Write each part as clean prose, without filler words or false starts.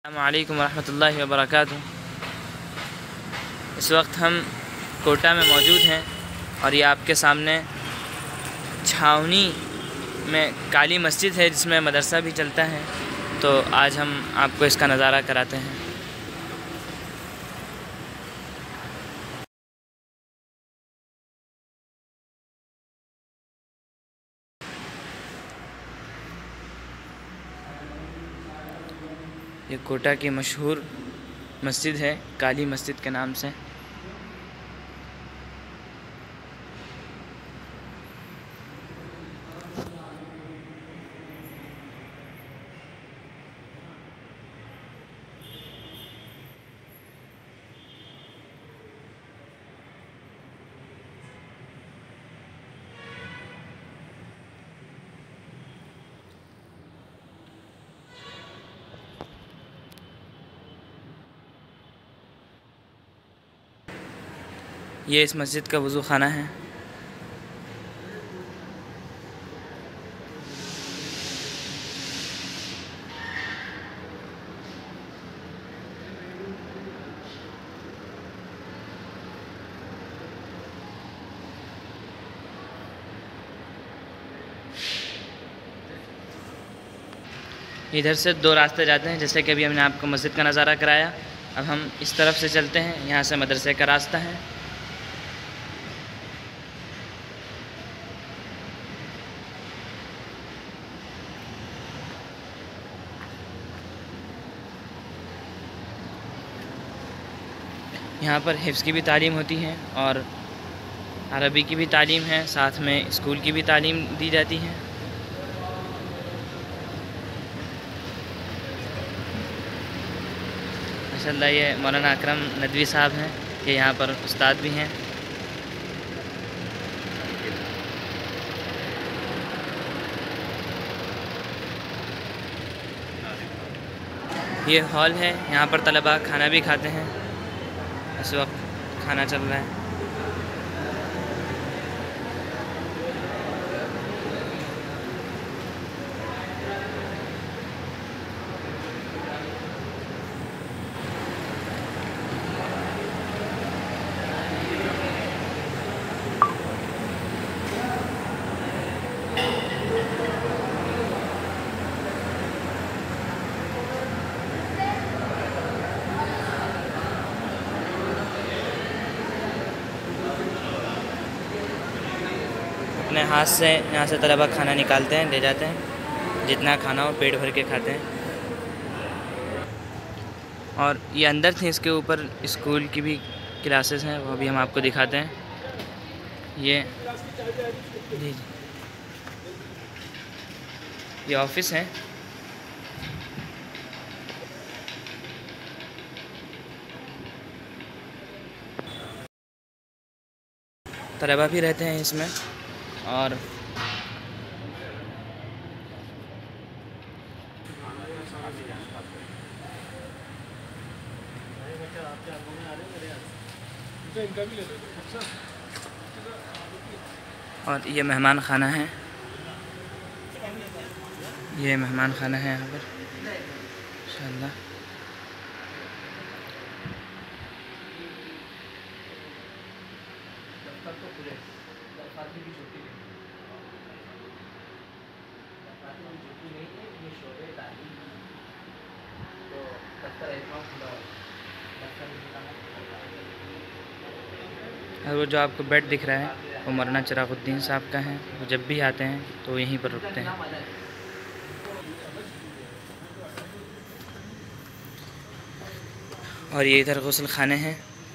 अस्सलामु अलैकुम रहमतुल्लाहि व बरकातुहू। इस वक्त हम कोटा में मौजूद हैं और ये आपके सामने छावनी में काली मस्जिद है जिसमें मदरसा भी चलता है। तो आज हम आपको इसका नज़ारा कराते हैं। ये कोटा की मशहूर मस्जिद है काली मस्जिद के नाम से। ये इस मस्जिद का वज़ू खाना है। इधर से दो रास्ते जाते हैं, जैसे कि अभी हमने आपको मस्जिद का नज़ारा कराया। अब हम इस तरफ से चलते हैं, यहाँ से मदरसे का रास्ता है। यहाँ पर हिफ्ज़ की भी तालीम होती है और अरबी की भी तालीम है, साथ में स्कूल की भी तालीम दी जाती है। माशाअल्लाह ये मौलाना अकरम नदवी साहब हैं, ये यहाँ पर उस्ताद भी हैं। ये हॉल है, यहाँ पर तलबा खाना भी खाते हैं। इस वक्त खाना चल रहा है। अपने हाथ से यहाँ से तलबा खाना निकालते हैं, ले जाते हैं, जितना खाना हो पेट भर के खाते हैं। और ये अंदर थे, इसके ऊपर स्कूल की भी क्लासेस हैं, वो भी हम आपको दिखाते हैं। ये जी ये ऑफिस है। तलबा भी रहते हैं इसमें। और ये मेहमान खाना है, ये मेहमान खाना है यहाँ पर इंशाअल्लाह। और वो जो आपको बेड दिख रहा है वो मौलाना चिरागुद्दीन साहब का है। वो जब भी आते हैं तो यहीं पर रुकते हैं। और ये इधर गुस्ल खाने हैं।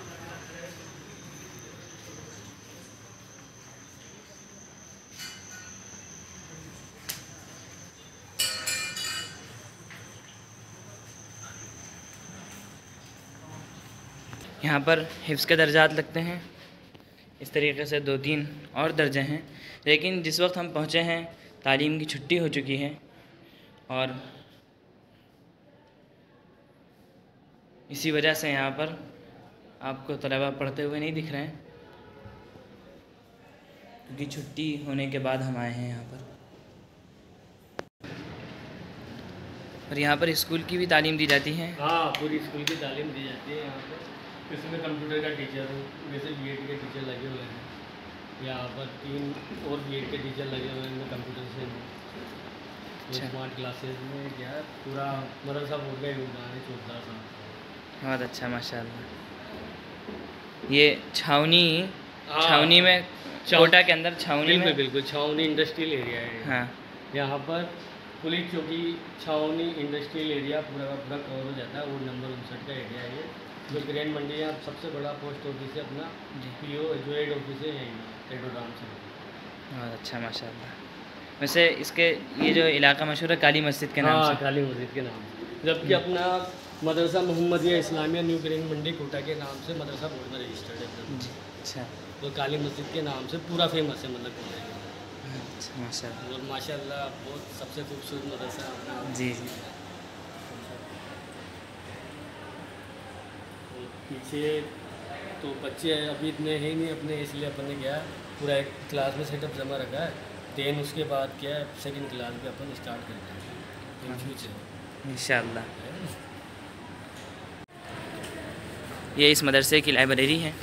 यहाँ पर हिफ्ज़ के दर्जात लगते हैं। इस तरीके से 2-3 और दर्जे हैं, लेकिन जिस वक्त हम पहुँचे हैं तालीम की छुट्टी हो चुकी है और इसी वजह से यहाँ पर आपको तलबा पढ़ते हुए नहीं दिख रहे हैं, क्योंकि छुट्टी होने के बाद हम आए हैं यहाँ पर। और यहाँ पर स्कूल की भी तालीम दी जाती है? हाँ, पूरी स्कूल की तालीम दी जाती है यहाँ पर। इसमें कंप्यूटर का टीचर हो, जैसे बीएड के टीचर लगे हुए हैं, यहाँ पर 3 और बीएड के टीचर लगे हुए हैं कंप्यूटर से। अच्छा। स्मार्ट क्लासेस में क्या है, पूरा मदरसा बोर्ड का योगदान है 14 साल। बहुत अच्छा, माशाल्लाह। ये छावनी में कोटा के अंदर छावनी में? बिल्कुल छावनी इंडस्ट्रियल एरिया है। हाँ। यहाँ पर पुलिस चौकी छावनी इंडस्ट्रियल एरिया पूरा का पूरा कवर हो जाता है। वो नंबर 59 का एरिया है ये, जो ग्रैंड मंडी यहाँ सबसे बड़ा पोस्ट ऑफिस है अपना, पीओ जो हेड ऑफिस है यहीं टेडोग्राम से। बहुत अच्छा, माशाल्लाह। वैसे इसके ये जो इलाका मशहूर है काली मस्जिद के नाम से? काली मस्जिद के नाम से, जबकि अपना मदरसा मोहम्मदिया इस्लामिया न्यू ग्रैंड मंडी कोटा के नाम से मदरसा बोर्ड में रजिस्टर्ड है। अच्छा। तो काली मस्जिद के नाम से पूरा फेमस है, मतलब अच्छा, माशाल्लाह। और माशाल्लाह बहुत सबसे खूबसूरत मदरसा है। जी जी। पीछे तो बच्चे अभी इतने हैं नहीं अपने, इसलिए अपन ने क्या पूरा एक क्लास में सेटअप जमा रखा है। देन उसके बाद क्या है, सेकंड क्लास भी अपन स्टार्ट करते हैं इन फ्यूचर इंशाल्लाह। ये इस मदरसे की लाइब्रेरी है।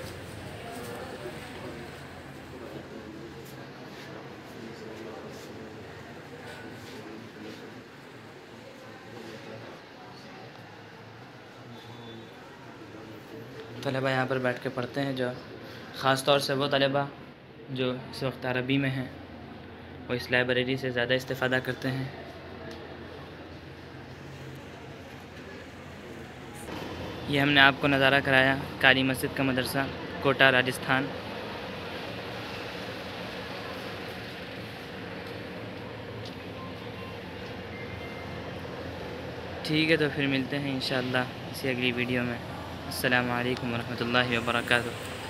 तलबा यहाँ पर बैठ के पढ़ते हैं, जो ख़ास तौर से वो तलबा जो इस वक्त अरबी में हैं, वो इस लाइब्रेरी से ज़्यादा इस्तेफ़ादा करते हैं। ये हमने आपको नज़ारा कराया काली मस्जिद का मदरसा, कोटा, राजस्थान। ठीक है, तो फिर मिलते हैं इंशाअल्लाह इसी अगली वीडियो में। अस्सलामु अलैकुम वरहमतुल्लाहि वबरकातुहू।